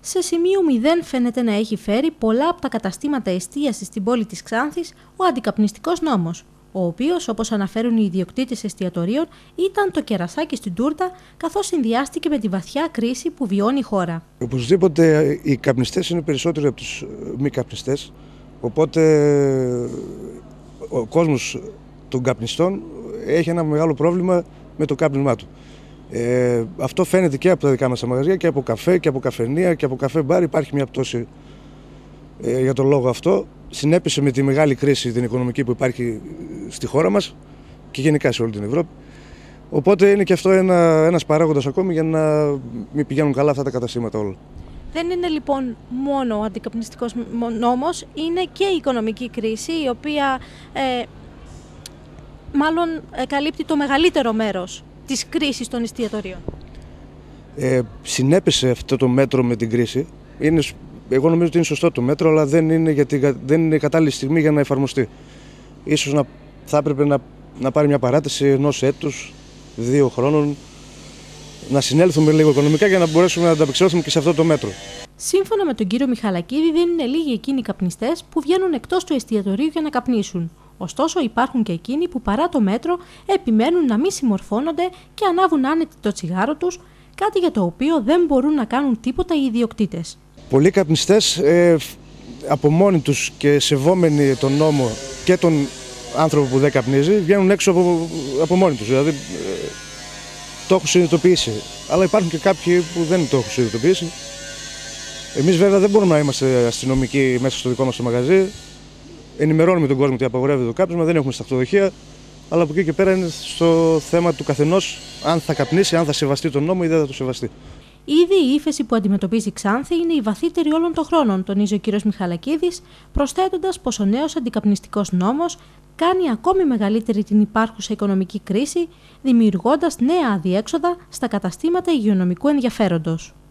Σε σημείο 0 φαίνεται να έχει φέρει πολλά από τα καταστήματα εστίασης στην πόλη της Ξάνθης ο αντικαπνιστικός νόμος, ο οποίος, όπως αναφέρουν οι ιδιοκτήτες εστιατορίων, ήταν το κερασάκι στην τούρτα, καθώς συνδυάστηκε με τη βαθιά κρίση που βιώνει η χώρα. Οπωσδήποτε οι καπνιστές είναι περισσότεροι από τους μη καπνιστές, οπότε ο κόσμος των καπνιστών έχει ένα μεγάλο πρόβλημα με το κάπνισμά του. Αυτό φαίνεται και από τα δικά μας τα μαγαζιά και από καφέ και από καφενεία και από καφέ μπάρ. Υπάρχει μια πτώση για τον λόγο αυτό. Συνέπεισε με τη μεγάλη κρίση την οικονομική που υπάρχει στη χώρα μας και γενικά σε όλη την Ευρώπη. Οπότε είναι και αυτό ένας παράγοντας ακόμη για να μην πηγαίνουν καλά αυτά τα καταστήματα όλα. Δεν είναι λοιπόν μόνο ο αντικαπνιστικός νόμος, είναι και η οικονομική κρίση, η οποία μάλλον καλύπτει το μεγαλύτερο μέρος της κρίσης των εστιατορίων. Συνέπεσε αυτό το μέτρο με την κρίση. Εγώ νομίζω ότι είναι σωστό το μέτρο, αλλά δεν είναι η κατάλληλη στιγμή για να εφαρμοστεί. Ίσως θα έπρεπε να πάρει μια παράταση ενός έτους, 2 χρόνων, να συνέλθουμε λίγο οικονομικά για να μπορέσουμε να ανταπεξέλθουμε και σε αυτό το μέτρο. Σύμφωνα με τον κύριο Μιχαλακίδη, δεν είναι λίγοι εκείνοι οι καπνιστές που βγαίνουν εκτός του εστιατορίου για να καπνίσουν. Ωστόσο, υπάρχουν και εκείνοι που παρά το μέτρο επιμένουν να μην συμμορφώνονται και ανάβουν άνετα το τσιγάρο τους, κάτι για το οποίο δεν μπορούν να κάνουν τίποτα οι ιδιοκτήτες. Πολλοί καπνιστές από μόνοι τους και σεβόμενοι τον νόμο και τον άνθρωπο που δεν καπνίζει, βγαίνουν έξω από μόνοι τους. Δηλαδή το έχουν συνειδητοποιήσει. Αλλά υπάρχουν και κάποιοι που δεν το έχουν συνειδητοποιήσει. Εμείς βέβαια δεν μπορούμε να είμαστε αστυνομικοί μέσα στο δικό μας το μαγαζί. Ενημερώνουμε τον κόσμο ότι απαγορεύεται το κάπνισμα, δεν έχουμε σταυτοδοχεία. Αλλά από εκεί και πέρα είναι στο θέμα του καθενός αν θα καπνίσει, αν θα σεβαστεί τον νόμο ή δεν θα το σεβαστεί. Ήδη η ύφεση που αντιμετωπίζει η Ξάνθη είναι η βαθύτερη όλων των χρόνων, τονίζει ο κ. Μιχαλακίδης, προσθέτοντας πως ο νέος αντικαπνιστικός νόμος κάνει ακόμη μεγαλύτερη την υπάρχουσα οικονομική κρίση, δημιουργώντας νέα αδιέξοδα στα καταστήματα υγειονομικού ενδιαφέροντος.